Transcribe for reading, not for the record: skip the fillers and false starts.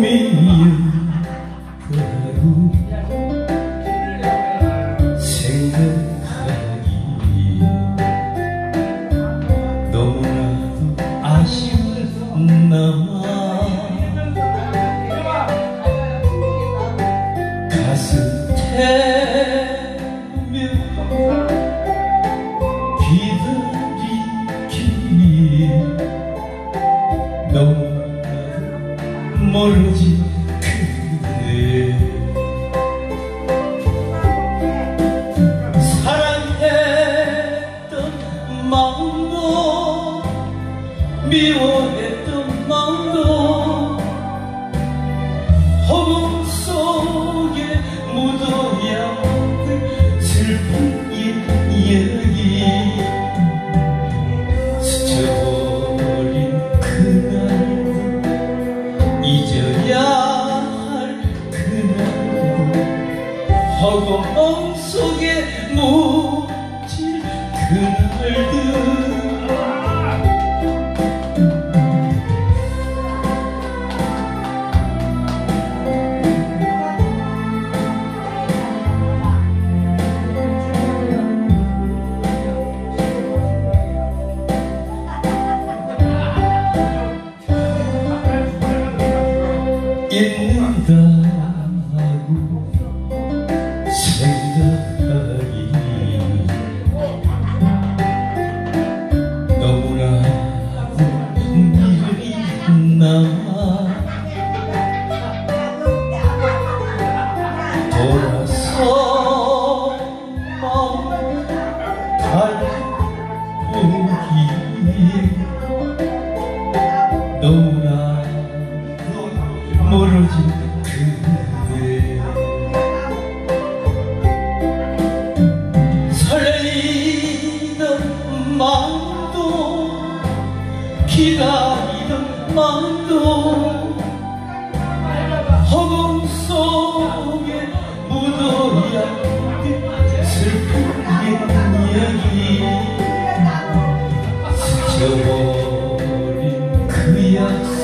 봄이었다고 생각하니 너무나도 아쉬웠나마 가슴 태우며 기다리기 너무나도 멀어진 그대 사랑했던 마음도 미워했던 마음도 허공 속에 묻어야 할 슬픈 이야기 스쳐버린 그날도 잊어야 할 그날도 허공 속에 묻힌 그날들 잊는다고 생각하니 너무나도 미련이 남아 돌아서 달보기 너무나도 멀어진 그대 설레이던 마음도 기다리던 마음도 허공 속에 묻어야 할 슬픈 이야기 스쳐버린 그 약속